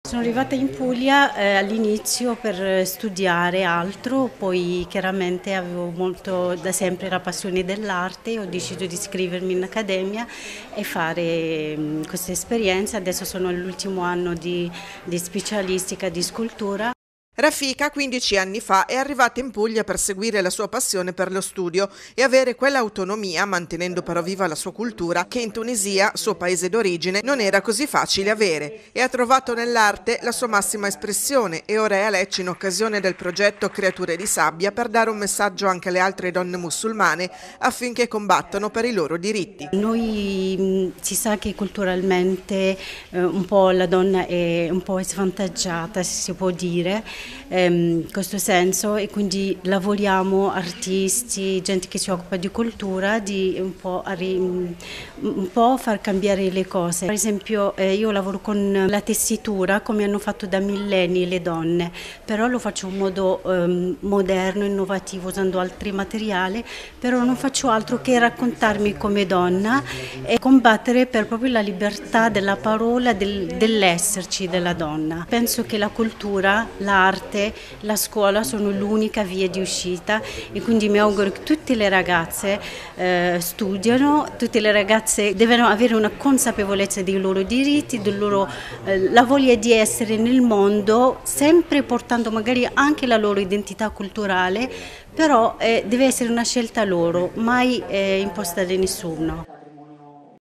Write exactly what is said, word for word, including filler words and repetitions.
Sono arrivata in Puglia eh, all'inizio per studiare altro, poi chiaramente avevo molto da sempre la passione dell'arte, ho deciso di iscrivermi in accademia e fare mh, questa esperienza. Adesso sono all'ultimo anno di, di specialistica di scultura. Rafika quindici anni fa è arrivata in Puglia per seguire la sua passione per lo studio e avere quell'autonomia, mantenendo però viva la sua cultura, che in Tunisia, suo paese d'origine, non era così facile avere, e ha trovato nell'arte la sua massima espressione e ora è a Lecce in occasione del progetto Creature di Sabbia per dare un messaggio anche alle altre donne musulmane affinché combattano per i loro diritti. Noi mh, si sa che culturalmente eh, un po' la donna è un po' svantaggiata, se si può dire, in questo senso, e quindi lavoriamo artisti, gente che si occupa di cultura, di un po', a ri, un po' far cambiare le cose. Per esempio eh, io lavoro con la tessitura come hanno fatto da millenni le donne, però lo faccio in modo eh, moderno, innovativo, usando altri materiali, però non faccio altro che raccontarmi come donna e combattere per proprio la libertà della parola, del, dell'esserci della donna. Penso che la cultura, l'arte, la scuola sono l'unica via di uscita e quindi mi auguro che tutte le ragazze eh, studiano, tutte le ragazze devono avere una consapevolezza dei loro diritti, del loro, eh, la voglia di essere nel mondo, sempre portando magari anche la loro identità culturale, però eh, deve essere una scelta loro, mai eh, imposta da nessuno.